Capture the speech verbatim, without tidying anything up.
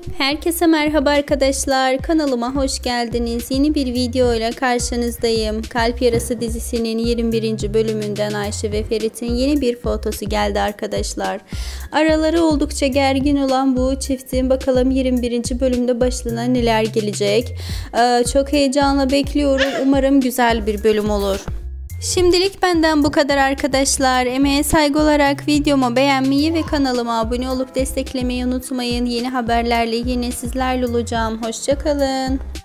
Herkese merhaba arkadaşlar, kanalıma hoş geldiniz. Yeni bir video ile karşınızdayım. Kalp Yarası dizisinin yirmi birinci bölümünden Ayşe ve Ferit'in yeni bir fotosu geldi arkadaşlar. Araları oldukça gergin olan bu çiftin bakalım yirmi birinci bölümde başlarına neler gelecek. Ee, çok heyecanla bekliyorum. Umarım güzel bir bölüm olur. Şimdilik benden bu kadar arkadaşlar. Emeğe saygı olarak videomu beğenmeyi ve kanalıma abone olup desteklemeyi unutmayın. Yeni haberlerle yine sizlerle olacağım. Hoşça kalın.